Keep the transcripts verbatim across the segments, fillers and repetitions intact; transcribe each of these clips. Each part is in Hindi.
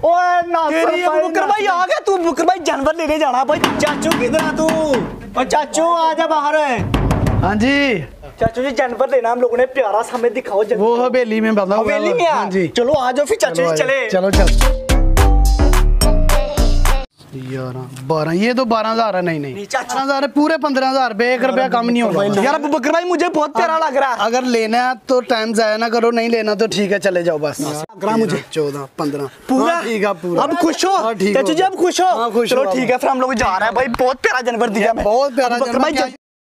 ओए नासर भाई बुकर भाई आ गया तू। बुकर भाई जानवर लेने जाना भाई। चाचू किधर है तू? और चाचू आ जा बाहर। हाँ जी चाचू जी जानवर लेना हम लोगों ने, प्यारा सा हमें दिखाओ। वो हवेली में बंधा हुआ है। हवेली में? हाँ जी चलो आ जाओ फिर चाचू जी चले। चलो चल। बारह ये तो बारह हजार है। नहीं नहीं बारह हजार है, पूरे पंद्रह हजार रुपए। एक रुपया कम नहीं होगा यार अबू बकर भाई मुझे बहुत प्यारा लग रहा है। अगर लेना है तो टाइम जाया ना करो, नहीं लेना तो ठीक है चले जाओ बस। मुझे चौदह पंद्रह पूरा ठीक है पूरा। अब खुश हो चाचू जी? अब खुश हो? चलो ठीक है फिर हम लोग जा रहे हैं भाई। बहुत प्यारा जानवर दिया, बहुत प्यारा जानवर।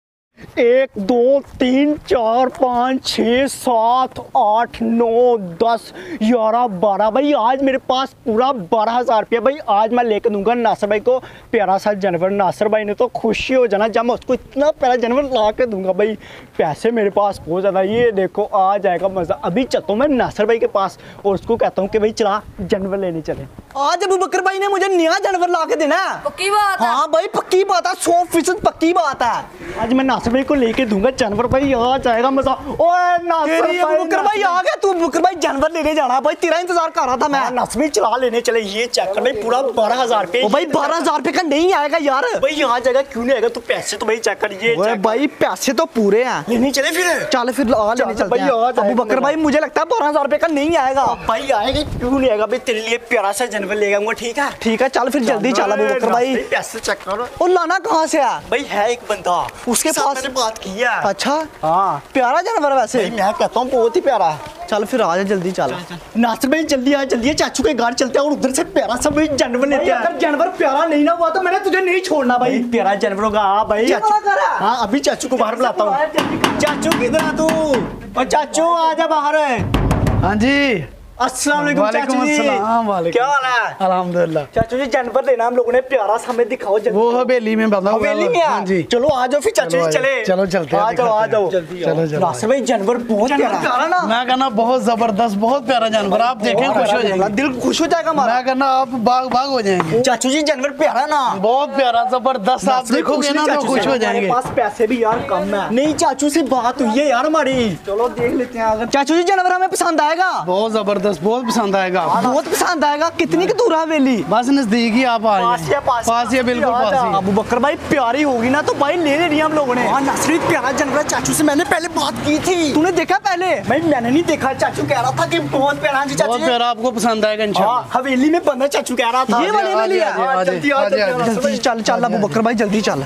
एक दो तीन चार पाँच छः सात आठ नौ दस ग्यारह बारह भाई आज मेरे पास पूरा बारह हज़ार रुपया भाई। आज मैं लेकर दूंगा नासर भाई को प्यारा सा जानवर। नासर भाई ने तो खुशी हो जाना जब मैं उसको इतना प्यारा जानवर ला के दूंगा भाई। पैसे मेरे पास बहुत ज़्यादा, ये देखो आ जाएगा मज़ा। अभी चलता हूँ मैं नासर भाई के पास और उसको कहता हूँ कि भाई चला जानवर लेने चले। आज अबू बकर भाई ने मुझे नया जानवर ला के देना है। पक्की बात है? हाँ भाई पक्की बात है, सौ फीसद पक्की बात है। आज मैं नासर भाई को लेके दूंगा जानवर भाई, आ जाएगा मजा। ओए नासर भाई, बुकर भाई आ गया तू। बुकर भाई जानवर लेने जाना भाई, तेरा इंतजार कर रहा था मैं। नासर भाई चला लेने चले। ये चेक कर भाई पूरा बारह हजार रुपए। भाई बारह हजार रुपए का नहीं आएगा यार भाई। यहाँ जाएगा क्यों नहीं आएगा? तू पैसे तो भाई चेक कर। ये भाई पैसे तो पूरे हैं। लेने चले फिर? चल फिर आ लेने चलते हैं। अबू बकर भाई मुझे लगता है बारह हजार रुपए का नहीं आएगा भाई। आएगा क्यों नहीं आएगा भाई? तेरे लिए प्यारा सा जानवर ले आऊंगा। ठीक है ठीक है चल फिर जल्दी चल अबू बकर भाई। पैसे चेक करो। और लाना कहाँ से है भाई? है एक बंदा उसके पास मैंने बात की है। अच्छा हाँ प्यारा जानवर वैसे मैं कहता हूँ बहुत ही प्यारा। चल फिर आ जा जल्दी चल। नासर भाई जल्दी आ जल्दी। चाचू के घर चलते हैं और उधर से प्यारा सा भाई जानवर लेते हैं। अगर जानवर प्यारा नहीं ना हुआ तो मैंने तुझे नहीं छोड़ना भाई। प्यारा जानवर होगा। हाँ भाई हाँ अभी चाचू को बाहर बुलाता हूँ। चाचू किधर है तू? और चाचू आ जा बाहर। हाँ जी अस्सलाम वालेकुम चाचू जी। क्या हाल है? अल्हम्दुलिल्लाह। चाचू जी जानवर लेना हम लोगों ने, प्यारा सा हमें दिखाओ। वो हवेली में बंधा हुआ है। हवेली में? हाँ जी चलो आ जाओ फिर चाचू जी चले। चलो चलते हैं। आ जाओ आ जाओ चलो चलो। नासर भाई जानवर बहुत प्यारा ना। मैं कहना बहुत जबरदस्त, बहुत प्यारा जानवर। आप देखें खुश हो जाएंगे, दिल खुश हो जाएगा हमारा। मैं कहना आप बाग बाग हो जाएंगे। चाचू जी जानवर प्यारा ना, बहुत प्यारा जबरदस्त। आप देखोगे ना तो खुश हो जाएंगे। पास पैसे भी यार कम है। नहीं चाचू से बात हुई है यार हमारी। चलो देख लेते हैं। अगर चाचू जी जानवर हमें पसंद आएगा। बहुत जबरदस्त, बहुत पसंद आएगा। बहुत पसंद आएगा। कितनी की दूर हवेली? बस नजदीक ही आप आ जाइए। पास पास ही बिल्कुल पास ही। अबू बकर भाई प्यारी होगी ना तो भाई ले लेनी हम लोगों ने। हाँ नासर प्यारा जानवर। चाचू से मैंने पहले बात की थी। तूने देखा पहले? भाई मैंने नहीं देखा। चाचू कह रहा था कि बहुत प्यारा जी। बहुत प्यारा, आपको पसंद आएगा इंशाल्लाह। हवेली में बंदा चाचू कह रहा था। ये वाले वाली है। जल्दी चल चल अबू बकर भाई जल्दी चल।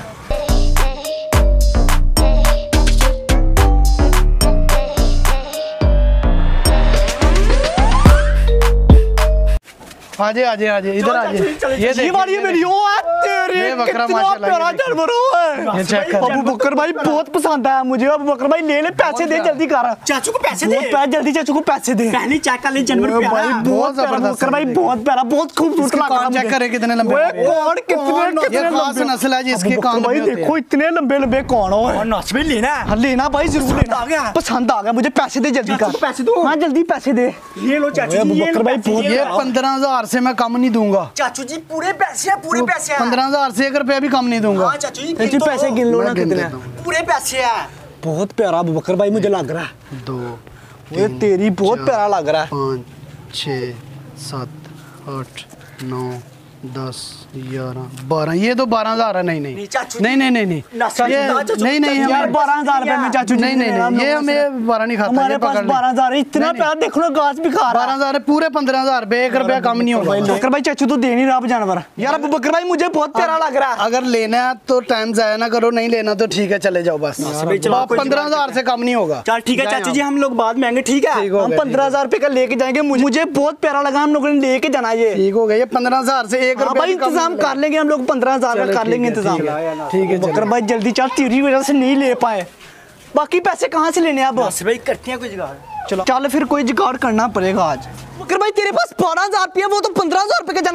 आजे आजे आजे इधर आजे। ये ये वाली है मेरी। ओ तेरे बकरा माशाल्लाह प्यारा जानवर है। ये चेक कर। अबू बकर भाई बहुत पसंद आया मुझे। अबू बकर भाई ले ले पैसे दे जल्दी कर। चाचू को पैसे दे। बहुत जल्दी चाचू को पैसे दे। पहले चेक कर ले जानवर प्यारा है। बहुत जबरदस्त बकर भाई, बहुत प्यारा, बहुत खूबसूरत लग रहा है। चेक करे कितने लंबे। ओए कौन कितने कितने खास नस्ल है जिसके कान भाई देखो इतने लंबे लंबे कौन हो। और नाच भी लेना है। लेना भाई जरूर लेना। आ गया पसंद आ गया मुझे। पैसे दे जल्दी कर। पैसे दो। हां जल्दी पैसे दे। ये लो चाचू जी। ये भाई ये पंद्रह हजार से मैं कम नहीं दूंगा चाचू जी। पूरे पैसे हैं, पूरे पैसे हैं। पंद्रह हजार से एक रुपया भी कम नहीं दूंगा। हाँ चाचू जी पैसे गिन लो ना कितने पूरे पैसे हैं। बहुत प्यारा अबू बकर भाई मुझे लग रहा है। दो ये तेरी बहुत प्यारा लग रहा है। पाँच छः सात आठ नौ दस ग्यारह बारह ये तो बारह हजार है। नहीं नहीं नहीं नहीं नहीं नहीं नहीं नहीं यार बारह हजार रुपए में चाचू नहीं नहीं नहीं ये हमें बारह नहीं खाता। हमारे पास बारह हजार इतना प्यारा देखो ना गाछ भी खा रहा। बारह हजार पूरे पंद्रह हजार रुपए। एक रुपया कम नहीं होगा। बकर भाई चाचू तो दे नहीं रहा जानवर। यार अबू बकर भाई मुझे बहुत प्यारा लग रहा है। अगर लेना है तो टाइम जाया ना करो, नहीं लेना तो ठीक है चले जाओ बस। पंद्रह हजार से कम नहीं होगा। चल ठीक है चाचू जी हम लोग बाद में आएंगे। ठीक है हम पंद्रह हजार रुपए का लेके जाएंगे। मुझे बहुत प्यारा लगा। हम लोगों ने लेके जाना ये। ठीक हो गया। ये पंद्रह हजार से एक रुपया इंतजाम कर लेंगे हम लोग। पंद्रह हजार का कर लेंगे इंतजाम। ठीक है बकर भाई जल्दी चल। तेरी वजह से नहीं ले पाए। बाकी पैसे कहाँ से लेने अब? भाई करते हैं कोई जुगाड़। चलो चल फिर कोई जुगाड़ करना पड़ेगा आज। बकर भाई तेरे पास बारह हजार रुपया वो तो पंद्रह हजार रुपए का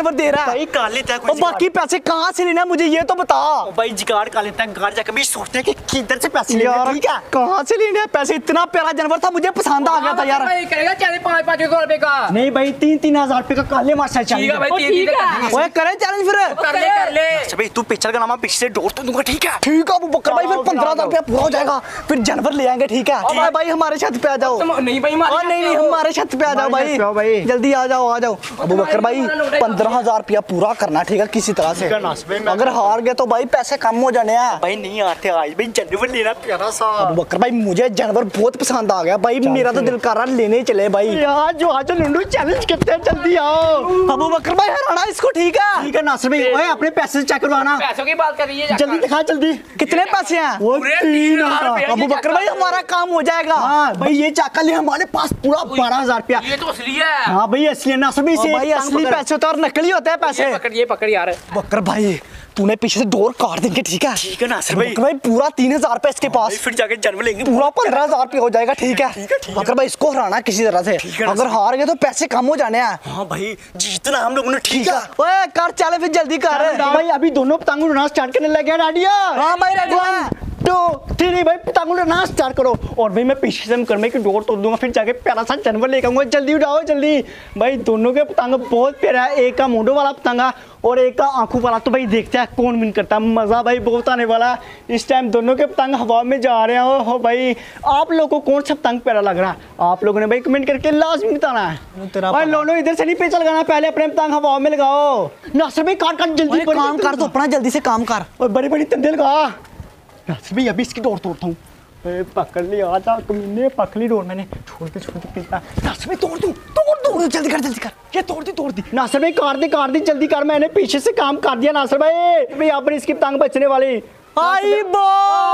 जानवर दे रहा है भाई कर लेता है कोई और बाकी पैसे कहाँ से लेना मुझे ये तो बता। भाई जुगाड़ कर लेता है, घर जाकर भी सोचते हैं कि किधर से पैसे लेने यार हैं, ठीक है। कहाँ से लेने हैं पैसे, इतना प्यारा जानवर था मुझे पसंद आ गया था यार। करेगा चैलेंज पाँच पाँच सौ रुपए का। नहीं भाई तीन तीन हजार रुपए का काले मास्टर ठीक है भाई, चाहिए। तीन तीन का ओए करे चैलेंज फिर। कर ले कर ले। अच्छा भाई तू पिक्चर का नाम पीछे से डोर तो दूंगा, ठीक है। ठीक है अबू बकर भाई, फिर पंद्रह हजार रुपया पूरा हो जाएगा, फिर जानवर ले आएंगे, ठीक है। भाई भाई हमारे छत पे आ जाओ। तुम- नहीं भाई हाँ हमारे नहीं नहीं हमारे छत पे आ जाओ हमारे छत पे आओ भाई, भाई। जल्दी आ जाओ आ जाओ। अबू बकर भाई पंद्रह हजार रुपया पूरा करना, ठीक है, किसी तरह से। ठीक है नास भाई, मैं- अगर हार गए तो भाई पैसे कम हो जाने हैं। भाई नहीं आते आज भाई, जानवर लेना प्यारा सा। अबू बकर भाई मुझे जानवर बहुत पसंद आ गया भाई, मेरा तो दिल कर रहा लेने ही चले भाई। यार जो आज लुंडू चैलेंज करते हैं, जल्दी आओ। अबू बकर भाई हराना इसको, ठीक है। ठीक है नासिर भाई, ओए अपने पैसे चेक करवाना, पैसों की बात कर रही है जल्दी दिखा जल्दी। कितने पैसे हैं? वो पूरे तीन हजार रुपया। अबू बकर भाई हमारा काम हो जाएगा। हाँ भाई ये चाका ले, हमारे पास पूरा बारह हजार रुपया। ये तो असली है। हाँ भाई असली ना सभी से भाई असली पैसे होते हैं और नकली होते हैं पैसे। ये पकड़ ये पकड़ यार। बकर भाई तूने पीछे से डोर काट देंगे, ठीक है। ठीक है नासिर भाई। बकर भाई पूरा तीन हजार रुपए इसके भाई पास, फिर जाके जानवर लेंगे। पूरा पंद्रह हजार रुपया हो जाएगा, ठीक है। ठीक है, ठीक है। बकर भाई इसको हराना किसी तरह से, है, अगर हार गए तो पैसे कम हो जाने हैं। हाँ भाई जीतना हम लोगों ने, ठीक है। ओए कर चले फिर जल्दी कर भाई, अभी दोनों पतंग उड़ना स्टार्ट करने लगे हैं डाडिया। हाँ भाई रेडी तो ठीक है भाई, पतंग उड़ना स्टार्ट करो। और भाई मैं पीछे से मुकरमे की डोर तोड़ दूंगा, फिर जाके प्यारा सा जानवर लेकर आऊंगा। जल्दी उड़ाओ जल्दी भाई, दोनों के पतंग बहुत प्यारा है, एक का मुंडो वाला पतंगा और एक का आंखों वाला। तो भाई देखते हैं कौन विन करता है, मजा भाई बहुत आने वाला है। इस टाइम दोनों के पतंग हवा में जा रहे हैं। हो भाई आप लोगों को कौन सा पतंग प्यारा लग रहा है, आप लोगों ने भाई कमेंट करके लाजमी बताना है। भाई लोनो इधर से नहीं पेच लगाना, पहले अपने पतंग हवा में लगाओ। नासिर भाई काट काट जल्दी काम कर, तो अपना जल्दी से काम कर। और बड़ी बड़ी तंदे लगा नासिर भाई, अभी इसकी डोर तोड़ता हूँ। पकड़ ली आजा कमीने, पकड़ ली डोर मैंने, छोड़ दे छोड़ दे कितना। नासिर भाई तोड़ दूं, तोड़ दूं, जल्दी कर जल्दी कर, ये तोड़ दी तोड़ दी। नासिर भाई काट दी काट दी जल्दी कर, मैंने पीछे से काम कर दिया नासिर भाई। भाई यहाँ पर इसकी पतंग बचने वाली। आई बो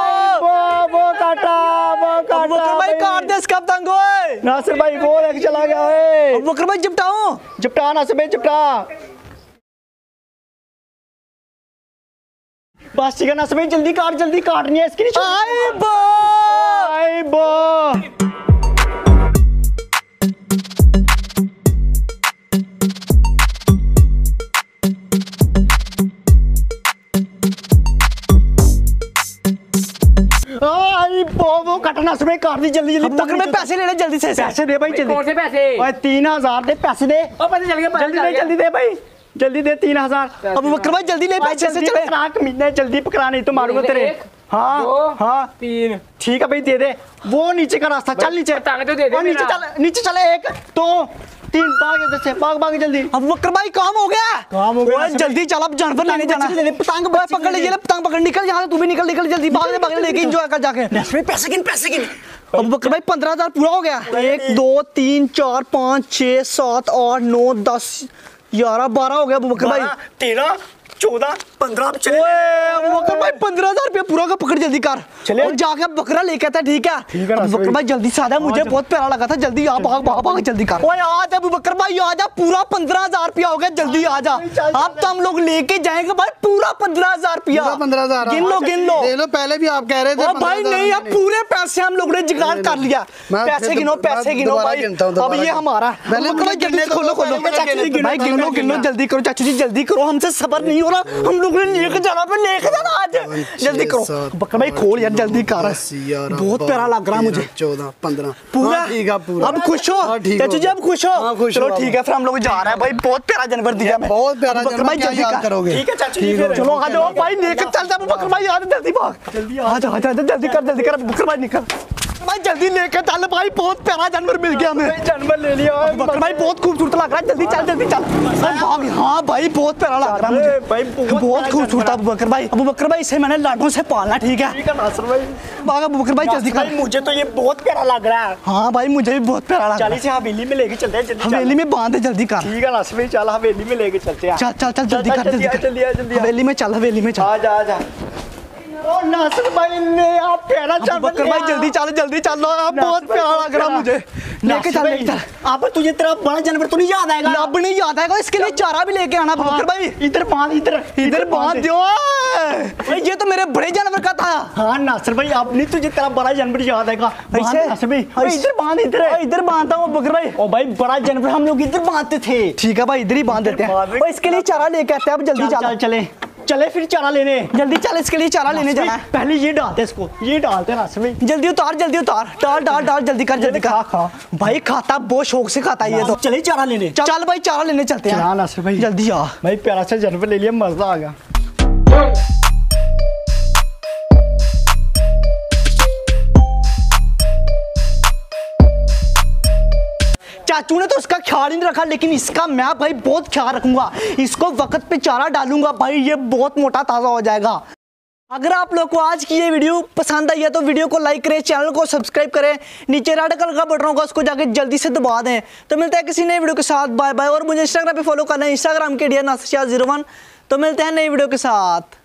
वो वो काटा वो काटा भाई, काट दे इसका पतंग। ओए नासिर भाई वो लेके चला गया। ओए बकर भाई जिपटाओ जिपटा, नासिर भाई जिपटा। बस ठीक है नासिर भाई, जल्दी काट जल्दी काटनी है इसकी। आई बो आई बो आई बो वो कटना समय काट दी जल्दी जल्दी। बकर में पैसे ले ले जल्दी से, पैसे दे भाई जल्दी। कौन से पैसे? ओए तीन हजार दे पैसे दे। ओ पैसे चल गए, जल्दी दे जल्दी दे भाई, जल्दी दे तीन हजार। अब बकर भाई जल्दी ले पैसे से, चले पकड़ा कमीने, जल्दी पकड़ा नहीं तो मारूंगा तेरे। एक, हाँ दो, हाँ तीन। ठीक है भाई दे दे, वो नीचे का रास्ता चल नीचे। पतंग तो दे दे और नीचे मेरा। चल नीचे चले, एक दो तीन, भाग इधर से, भाग भाग जल्दी। अब बकर भाई काम हो गया, काम हो गया। जल्दी चल, अब जानवर लेने जाना है। पतंग पकड़ लीजिए, पतंग पकड़, निकल यहाँ से, तू भी निकल निकल जल्दी, भाग ले भाग ले, लेके एंजॉय कर जाके। पैसे गिन पैसे गिन। अब बकर भाई पंद्रह हजार पूरा हो गया। एक दो तीन चार पाँच छः सात आठ नौ दस ग्यारह बारह हो गया अबू बकर भाई। तेरह चौदह पंद्रह चले। ओए अबू बकर भाई पंद्रह हजार रुपया पूरा का पकड़ जल्दी कर, चले। और जाके अब बकरा लेके आता, ठीक है। ठीक है ना, अबू बकर भाई जल्दी से आ जा, मुझे बहुत प्यारा लगा था। जल्दी आ, भाग भाग भाग जल्दी कर। ओए आ जा अबू बकर भाई, आ जा, पूरा पंद्रह हजार रुपया हो गया, जल्दी आ जा। अब तो हम लोग लेके जाएंगे भाई पूरा पंद्रह हजार रुपया। पूरा पंद्रह हजार गिन लो गिन लो। दे लो, पहले भी आप कह रहे थे। ओ भाई नहीं, अब पूरे पैसे हम लोग ने जुगाड़ कर लिया। मैं पैसे फिर गिनो दो- पैसे मैं गिनो दोबारा भाई, गिनता हूं, अब दोबारा ये गिन- हमारा। पहले अबू बकर भाई मुझे जल्दी गिनने खोलो दो, खोलो पहले मुझे गिनने दो। भाई गिनो गिनो जल्दी करो चाचू जी, जल्दी करो, हमसे सबर नहीं हो रहा, हम लोग ने लेके जाना पे लेके जाना आज, जल्दी करो। बकर भाई खोल यार जल्दी कर, बहुत प्यारा लग रहा मुझे। चौदह पंद्रह पूरा ठीक है पूरा। अब खुश हो हाँ, ठीक चाचू जी, अब खुश हो। हाँ, खुश चलो हो। ठीक है, फिर हम लोग जा रहे हैं भाई, बहुत प्यारा जानवर दिया मैं, बहुत प्यारा बकर जानवर, भाई क्या जल्दी याद कर। करोगे? ठीक है चाचू जी, ठीक फिर है, चलो आ ठीक जाओ है। भाई, लेकर चल जा बकर भाई, यार जल्दी भाग, जल्दी आ जा आ जा, जल्दी कर जल्दी कर बकर भाई, निकल भाई जल्दी लेकर चल भाई, बहुत प्यारा जानवर मिल गया हमें, जानवर ले लिया बकर भाई, बहुत खूबसूरत लग रहा है, जल्दी चल जल्दी चल भाग। हाँ भाई बहुत प्यारा लग रहा है मुझे भाई, बहुत खूबसूरत अबू बकर भाई। अबू बकर भाई इसे मैंने लाडों से पालना, ठीक है ठीक है नासिर भाई। भाग अबू बकर भाई जल्दी कर। मुझे तो ये बहुत प्यारा लग रहा है। हाँ भाई मुझे भी बहुत प्यारा लग रहा चालीस से हवेली में लेके चलते हैं, जल्दी चल। हवेली में बांध दे, जल्दी कर। ठीक है नासिर भाई, चल हवेली में लेके चलते हैं। चल चल चल जल्दी कर जल्दी कर, जल्दी आ जल्दी आ। हवेली में चल हवेली में चल। आ जा आ जा। ओ नासिर भाई ले आप प्यारा जानवर बकर भाई जल्दी चल जल्दी चलो आप बहुत प्यारा लग रहा मुझे लेके चल लेके चल आप तुझे तेरा बड़ा जानवर तो नहीं याद आएगा अब नहीं याद आएगा इसके लिए चारा भी लेके आना बकर भाई इधर बांध इधर इधर बांध दो भाई ये तो मेरे बड़े जानवर का था हाँ नासिर भाई अब नहीं तुझे तेरा बड़ा जानवर याद आएगा ऐसे नासिर भाई ओए, इधर बांध इधर इधर बांधता हूँ बकर भाई ओ भाई बड़ा जानवर हम लोग इधर बांधते थे ठीक है भाई इधर ही बांध देते हैं बांध दे। और इसके लिए चारा लेके आते हैं अब जल्दी चल चल चल चले चले फिर चारा लेने जल्दी चल इसके लिए चारा लेने जाना है पहले ये डालते इसको ये डालते नासिर भाई जल्दी उतार जल्दी उतार डाल डाल डाल जल्दी कर जल्दी कर खा खा भाई खाता बहुत शौक से खाता है ये तो चले चारा लेने चल भाई चारा लेने चलते चला हैं नासिर भाई जल्दी आ भाई प्यारा सा जानवर ले लिया मजा आ गया चाचू ने तो उसका ख्याल ही नहीं रखा लेकिन इसका मैं भाई बहुत ख्याल रखूंगा इसको वक्त पे चारा डालूंगा भाई ये बहुत मोटा ताजा हो जाएगा अगर आप लोग को आज की ये वीडियो पसंद आई है तो वीडियो को लाइक करें चैनल को सब्सक्राइब करें नीचे रेड कलर का बटन होगा उसको जाके जल्दी से दबा दें तो मिलते हैं किसी नई वीडियो के साथ बाय बाय और मुझे इंस्टाग्राम पे फॉलो करना है इंस्टाग्राम के D Nasir Shah zero one तो मिलते हैं नई वीडियो के साथ।